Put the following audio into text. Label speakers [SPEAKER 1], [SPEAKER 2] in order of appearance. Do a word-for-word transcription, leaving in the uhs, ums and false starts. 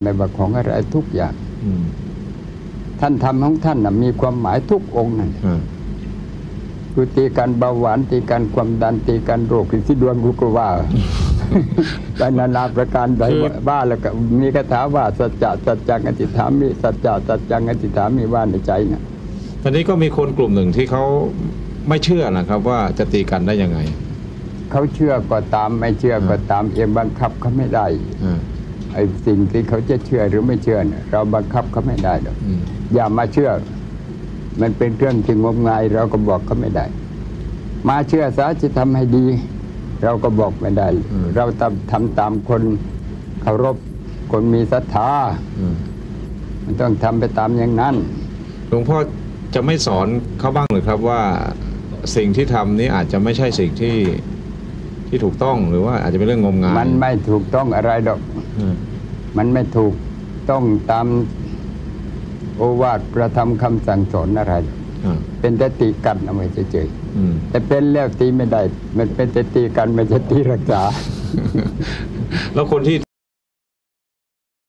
[SPEAKER 1] ไม่ว่าของอะไรทุกอย่างท่านทำของท่านนะมีความหมายทุกองค์นั่นคือตีกันเบาหวานตีกันความดันตีกันโรคที่ดวงกูก็ว่าไปนานาประการใดบ้าแล้วก็มีคาถาว่าสัจจะสัจจังอธิษฐามิสัจจะสัจจังอธิษฐามิว่าในใจเนี่ย
[SPEAKER 2] ตอนนี้ก็มีคนกลุ่มหนึ่งที่เขาไม่เชื่อนะครับว่าจะตีกันได้ยังไง
[SPEAKER 1] เขาเชื่อก็ตามไม่เชื่อก็ตามเองบังคับเขาไม่ได้ไอ้สิ่งที่เขาจะเชื่อหรือไม่เชื่อเนี่ยเราบังคับเขาไม่ได้หรอกอย่ามาเชื่อมันเป็นเรื่องที่งมงายเราก็บอกเขาไม่ได้มาเชื่อซะจะทำให้ดีเราก็บอกไม่ได้เราทำทำตามคนเคารพคนมีศรัทธามันต้องทำไปตามอย่างนั้น
[SPEAKER 2] หลวงพ่อจะไม่สอนเขาบ้างหรือครับว่าสิ่งที่ทำนี้อาจจะไม่ใช่สิ่งที่ที่ถูกต้องหรือว่าอาจจะเป็นเรื่องงมงาย
[SPEAKER 1] มันไม่ถูกต้องอะไรดอกมันไม่ถูกต้องตามโอวาทประธรรมคำสั่งสอนอะไรเป็นแต่ตีกันเอาไว้เฉยๆแต่เป็นแล้วตีไม่ได้มันเป็นแต่ตีกันไม่ใช่ตีรักษา
[SPEAKER 2] แล้วคนที่